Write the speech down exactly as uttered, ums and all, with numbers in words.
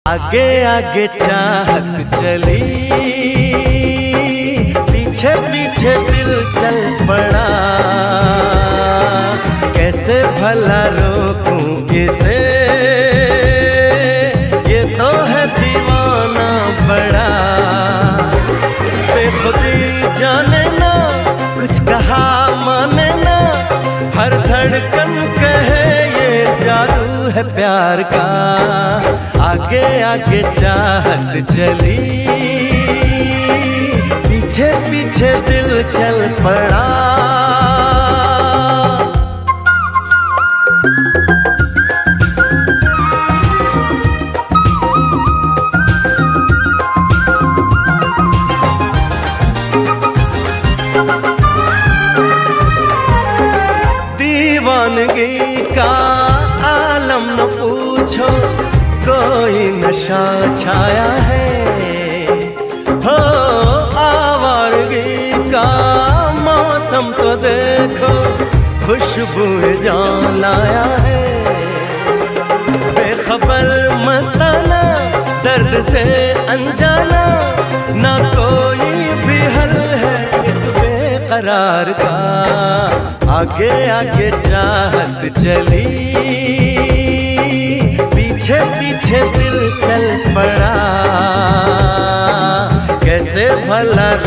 आगे आगे चाहत चली, पीछे पीछे दिल चल पड़ा। कैसे भला रोकूं किसे, ये तो है दीवाना बड़ा। बेखुदी जाने ना, कुछ कहा माने ना, हर धड़कन कहे ये जादू है प्यार का। आगे आगे चाहत चली, पीछे पीछे दिल चल पड़ा। दीवानगी का आलम न पूछो, कोई नशा छाया है। हो आवारगी का मौसम तो देखो, खुशबू जान लाया है। बेखबर मस्ताना, दर्द से अनजाना, ना कोई भी हल है इस बेकरार का। आगे आगे चाहत चली, पीछे पीछे दिल चल पड़ा। कैसे भला